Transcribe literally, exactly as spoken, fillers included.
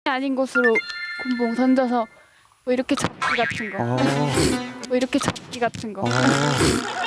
아닌 곳으로 곤봉 던져서 뭐 이렇게 잡기 같은 거. 아, 뭐 이렇게 잡기 같은 거. 아.